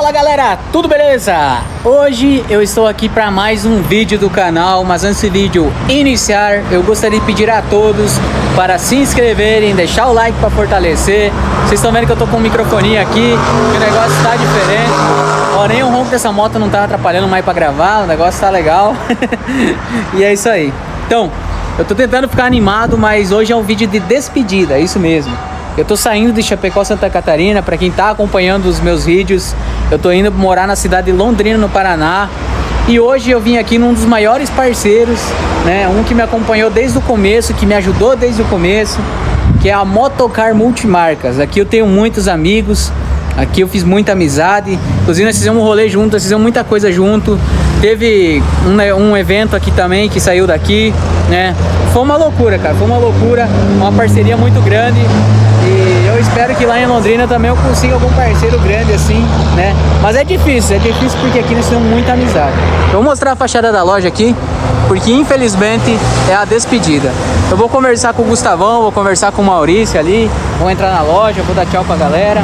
Fala galera, tudo beleza? Hoje eu estou aqui para mais um vídeo do canal, mas antes do vídeo iniciar, eu gostaria de pedir a todos para se inscreverem, deixar o like para fortalecer. Vocês estão vendo que eu tô com um microfone aqui, que o negócio está diferente. Porém o ronco dessa moto não tá atrapalhando mais para gravar, o negócio tá legal. E é isso aí. Então, eu tô tentando ficar animado, mas hoje é um vídeo de despedida, é isso mesmo. Eu tô saindo de Chapecó, Santa Catarina. Para quem tá acompanhando os meus vídeos, eu tô indo morar na cidade de Londrina, no Paraná. E hoje eu vim aqui num dos maiores parceiros, né? Um que me acompanhou desde o começo, que me ajudou desde o começo, que é a Motocar Multimarcas. Aqui eu tenho muitos amigos, aqui eu fiz muita amizade. Inclusive nós fizemos um rolê junto, nós fizemos muita coisa junto. Teve um evento aqui também que saiu daqui, né? Foi uma loucura, cara, foi uma loucura, uma parceria muito grande. E eu espero que lá em Londrina também eu consiga algum parceiro grande assim, né? Mas é difícil porque aqui nós temos muita amizade. Eu vou mostrar a fachada da loja aqui, porque infelizmente é a despedida. Eu vou conversar com o Gustavão, vou conversar com o Maurício ali, vou entrar na loja, vou dar tchau pra galera.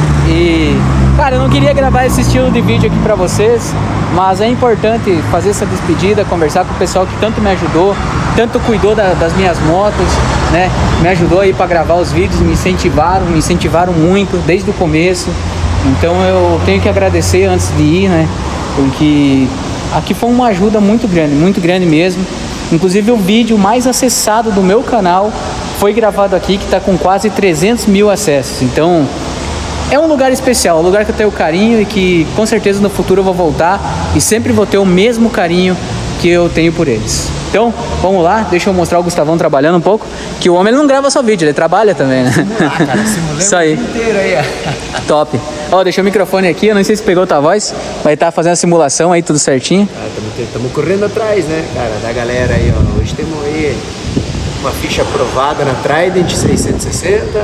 E, cara, eu não queria gravar esse estilo de vídeo aqui pra vocês, mas é importante fazer essa despedida, conversar com o pessoal que tanto me ajudou, tanto cuidou das minhas motos, né? Me ajudou aí pra gravar os vídeos, me incentivaram muito desde o começo. Então eu tenho que agradecer antes de ir, né? Porque aqui foi uma ajuda muito grande mesmo. Inclusive o vídeo mais acessado do meu canal foi gravado aqui, que tá com quase 300 mil acessos. Então é um lugar especial, um lugar que eu tenho carinho e que com certeza no futuro eu vou voltar e sempre vou ter o mesmo carinho que eu tenho por eles. Então, vamos lá, deixa eu mostrar o Gustavão trabalhando um pouco, que o homem ele não grava só vídeo, ele trabalha também, né? Cara, isso aí. Inteiro aí, top. Ó, deixa o microfone aqui, eu não sei se pegou tua voz, vai estar fazendo a simulação aí, tudo certinho. Estamos correndo atrás, né, cara, da galera aí, ó. Hoje temos aí uma ficha aprovada na Trident 660.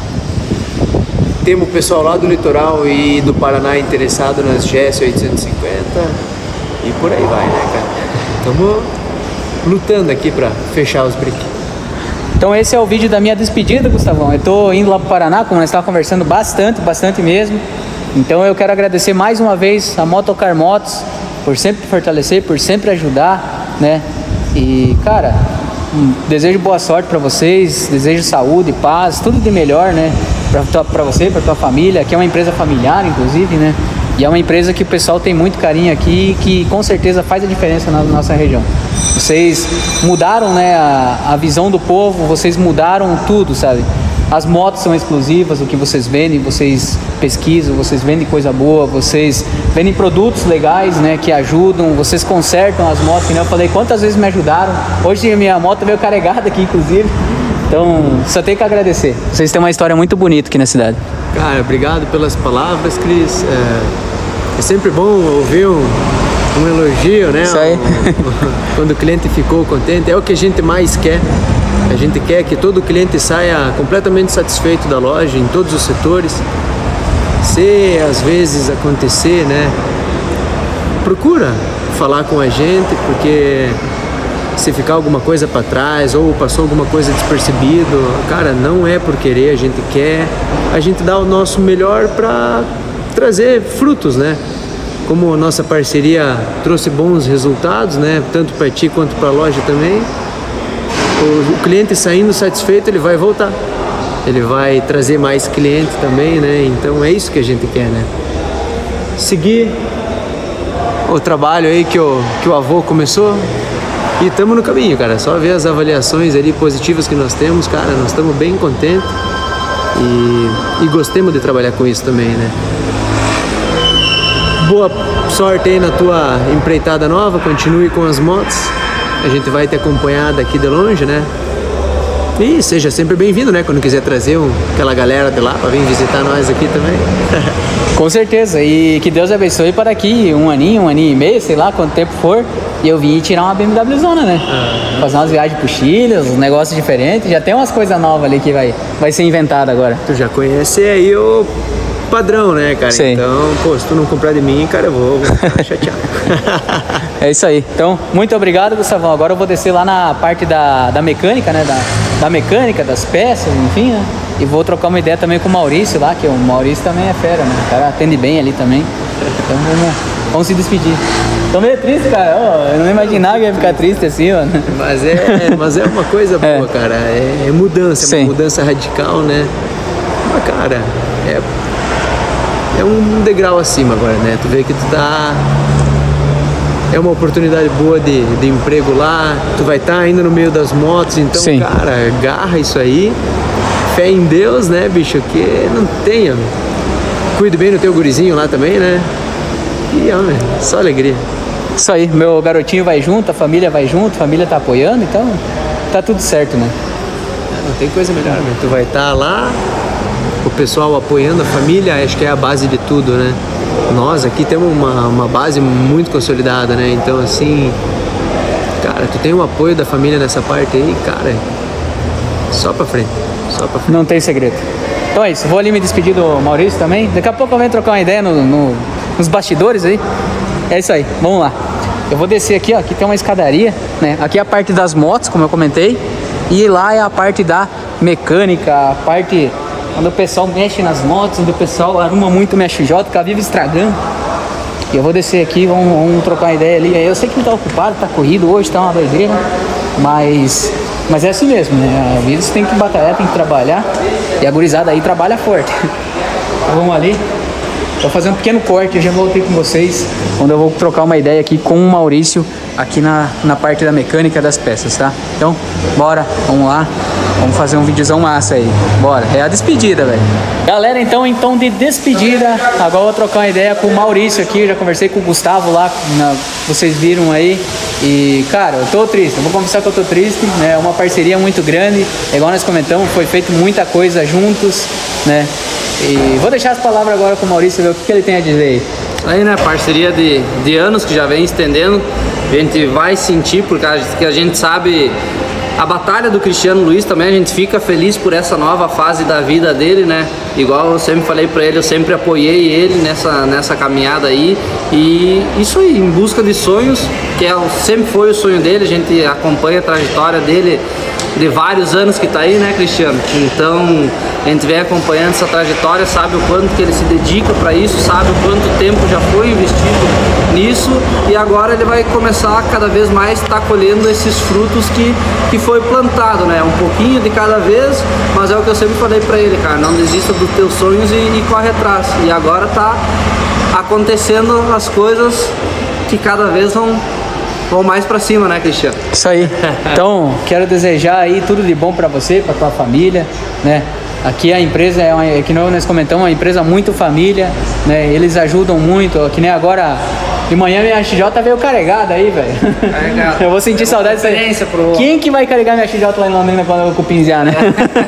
Temos o pessoal lá do litoral e do Paraná interessado nas GS 850 e por aí vai, né, cara? Estamos lutando aqui para fechar os brinquedos. Então esse é o vídeo da minha despedida, Gustavão. Eu tô indo lá pro Paraná, como nós estávamos conversando bastante mesmo. Então eu quero agradecer mais uma vez a Motocar Motos por sempre fortalecer, por sempre ajudar, né? E, cara, desejo boa sorte para vocês, desejo saúde, paz, tudo de melhor, né? Para você, para tua família. Aqui é uma empresa familiar, inclusive, né? E é uma empresa que o pessoal tem muito carinho aqui, que com certeza faz a diferença na nossa região. Vocês mudaram, né, a visão do povo, vocês mudaram tudo, sabe? As motos são exclusivas, o que vocês vendem, vocês pesquisam, vocês vendem coisa boa, vocês vendem produtos legais, né, que ajudam, vocês consertam as motos, que nem eu falei, quantas vezes me ajudaram. Hoje a minha moto veio carregada aqui, inclusive. Então, só tenho que agradecer. Vocês têm uma história muito bonita aqui na cidade. Cara, obrigado pelas palavras, Cris. É sempre bom ouvir um elogio, né? Isso aí. Quando o cliente ficou contente, é o que a gente mais quer. A gente quer que todo cliente saia completamente satisfeito da loja, em todos os setores. Se às vezes acontecer, né? Procura falar com a gente, porque se ficar alguma coisa para trás ou passou alguma coisa despercebido, cara, não é por querer, a gente quer, a gente dá o nosso melhor para trazer frutos, né? Como nossa parceria trouxe bons resultados, né? Tanto para ti quanto para a loja também. O cliente saindo satisfeito, ele vai voltar, ele vai trazer mais cliente também, né? Então é isso que a gente quer, né? Seguir o trabalho aí que o avô começou. E estamos no caminho, cara. Só ver as avaliações ali positivas que nós temos, cara, nós estamos bem contentes e gostemos de trabalhar com isso também, né? Boa sorte aí na tua empreitada nova, continue com as motos. A gente vai te acompanhar daqui de longe, né? E seja sempre bem-vindo, né? Quando quiser trazer aquela galera de lá para vir visitar nós aqui também. Com certeza, e que Deus abençoe para daqui um aninho e meio, sei lá quanto tempo for, e eu vim tirar uma BMW Zona, né? Fazer umas viagens pro Chile, uns negócios diferentes, já tem umas coisas novas ali que vai ser inventada agora. Tu já conhece aí o padrão, né, cara? Sim. Então, pô, se tu não comprar de mim, cara, eu vou ficar chateado. É isso aí. Então, muito obrigado, Gustavão. Agora eu vou descer lá na parte da mecânica, né? Da mecânica, das peças, enfim, né? E vou trocar uma ideia também com o Maurício lá, que o Maurício também é fera, né? O cara atende bem ali também. Então vamos se despedir. Tô meio triste, cara. Eu não imaginava que ia ficar triste assim, mano. Mas é uma coisa boa, cara. É mudança, é uma mudança radical, né? Mas, cara, é um degrau acima agora, né? Tu vê que tu tá... É uma oportunidade boa de emprego lá, tu vai estar ainda no meio das motos, então, sim, cara, agarra isso aí, fé em Deus, né, bicho, que não tenha. Cuide bem do teu gurizinho lá também, né? E, ó, só alegria. Isso aí, meu garotinho vai junto, a família vai junto, a família tá apoiando, então tá tudo certo, né? Não tem coisa melhor, né? Tu vai estar lá, o pessoal apoiando a família, acho que é a base de tudo, né? Nós aqui temos uma base muito consolidada, né? Então, assim, cara, tu tem o apoio da família nessa parte aí, cara, só pra frente, só pra frente. Não tem segredo. Então é isso, vou ali me despedir do Maurício também. Daqui a pouco eu venho trocar uma ideia nos bastidores aí. É isso aí, vamos lá. Eu vou descer aqui, ó, aqui tem uma escadaria, né? Aqui é a parte das motos, como eu comentei. E lá é a parte da mecânica, a parte... Quando o pessoal mexe nas motos, onde o pessoal arruma muito o MXJ, que vive estragando. E eu vou descer aqui, vamos trocar uma ideia ali. Eu sei que não tá ocupado, tá corrido hoje, tá uma doideira. Mas é assim mesmo, né? A vida você tem que batalhar, tem que trabalhar. E a gurizada aí trabalha forte. Então vamos ali. Vou fazer um pequeno corte, eu já voltei com vocês. Quando eu vou trocar uma ideia aqui com o Maurício, aqui na parte da mecânica das peças, tá? Então, bora, vamos lá. Vamos fazer um videozão massa aí. Bora, é a despedida, velho. Galera, então, em tom de despedida, agora eu vou trocar uma ideia com o Maurício aqui. Eu já conversei com o Gustavo lá, vocês viram aí. E, cara, eu tô triste, eu vou confessar que eu tô triste, né? É uma parceria muito grande, igual nós comentamos, foi feito muita coisa juntos, né? E vou deixar as palavras agora com o Maurício, ver o que ele tem a dizer aí. Aí, né, parceria de anos que já vem estendendo, a gente vai sentir, porque a gente sabe a batalha do Cristiano Luiz também, a gente fica feliz por essa nova fase da vida dele, né? Igual eu sempre falei pra ele, eu sempre apoiei ele nessa caminhada aí. E isso aí, em busca de sonhos, que sempre foi o sonho dele, a gente acompanha a trajetória dele de vários anos que tá aí, né, Cristiano? Então, a gente vem acompanhando essa trajetória, sabe o quanto que ele se dedica para isso, sabe o quanto tempo já foi investido nisso, e agora ele vai começar cada vez mais estar colhendo esses frutos que foi plantado, né? Um pouquinho de cada vez, mas é o que eu sempre falei para ele, cara, não desista dos teus sonhos e corre atrás. E agora tá acontecendo as coisas que cada vez vão mais pra cima, né, Cristiano? Isso aí. Então, quero desejar aí tudo de bom pra você, pra tua família, né? Aqui a empresa que nós comentamos, uma empresa muito família, né? Eles ajudam muito, que nem agora de manhã minha XJ veio carregada aí, velho. Carregada. Eu vou sentir saudade disso aí. Quem que vai carregar minha XJ lá em Londrina quando eu vou cupinzear, né?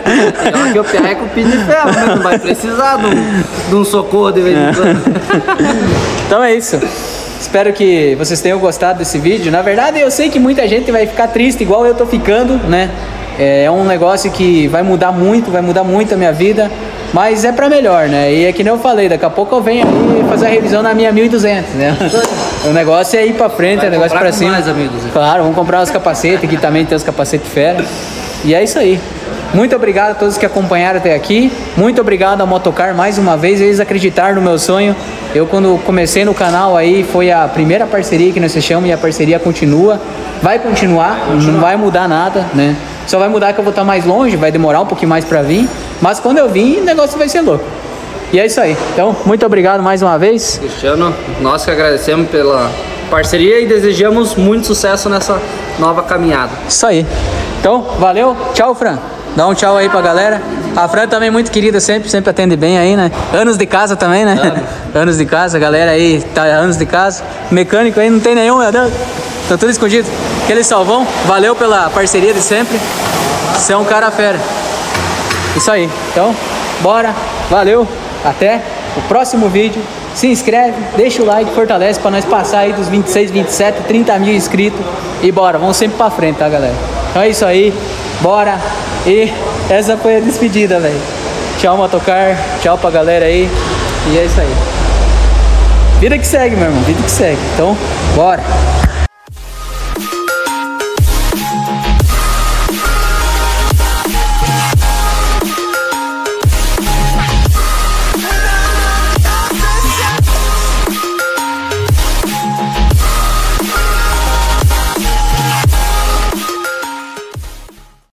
Legal que o PA é cupim de ferro, né? Não vai precisar de um socorro de vez em quando. Então é isso. Espero que vocês tenham gostado desse vídeo. Na verdade, eu sei que muita gente vai ficar triste, igual eu tô ficando, né? É um negócio que vai mudar muito a minha vida, mas é pra melhor, né? E é que nem eu falei, daqui a pouco eu venho aí fazer a revisão na minha 1200, né? O negócio é ir pra frente, é o negócio pra cima. Mais, amigos. Claro, vamos comprar os capacetes, aqui também tem os capacetes fera. E é isso aí. Muito obrigado a todos que acompanharam até aqui. Muito obrigado a Motocar mais uma vez, eles acreditaram no meu sonho. Eu, quando comecei no canal aí, foi a primeira parceria que nós fechamos e a parceria continua. Vai continuar, não vai mudar nada, né? Só vai mudar que eu vou estar mais longe, vai demorar um pouquinho mais pra vir. Mas quando eu vir, o negócio vai ser louco. E é isso aí. Então, muito obrigado mais uma vez. Cristiano, nós que agradecemos pela parceria e desejamos muito sucesso nessa nova caminhada. Isso aí. Então, valeu. Tchau, Fran. Dá um tchau aí pra galera. A Fran também muito querida, sempre atende bem aí, né? Anos de casa também, né? Anos de casa, galera aí, tá anos de casa. Mecânico aí não tem nenhum, meu Deus. Tá tudo escondido. Aquele salvão, valeu pela parceria de sempre. Você é um cara fera. Isso aí. Então, bora. Valeu. Até o próximo vídeo. Se inscreve, deixa o like, fortalece pra nós passar aí dos 26, 27, 30 mil inscritos. E bora, vamos sempre pra frente, tá, galera? Então é isso aí. Bora. E essa foi a despedida, velho. Tchau, Motocar. Tchau pra galera aí. E é isso aí. Vida que segue, meu irmão. Vida que segue. Então, bora.